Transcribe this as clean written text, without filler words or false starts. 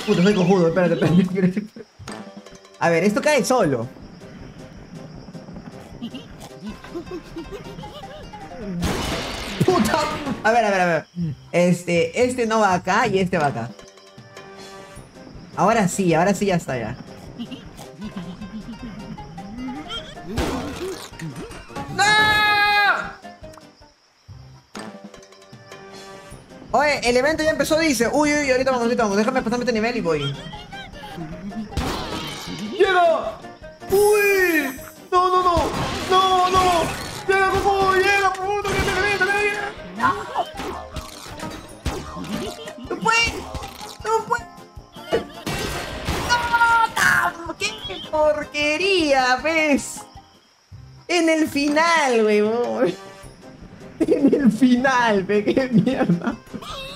Puta, soy cojudo, espérate. A ver, esto cae solo. Puta. A ver. Este no va acá y este va acá. Ahora sí ya está ya. ¡No! Oye, el evento ya empezó, dice. Uy, ahorita vamos. Déjame pasarme este nivel y voy. ¡Llega! ¡Uy! ¡No! ¡Llega, Goku! ¡Llega, puto! ¡Que me revienta! ¡No puede! ¡No puede! ¡No! ¡Qué porquería, ves! En el final, weón. En el final, ve, qué mierda.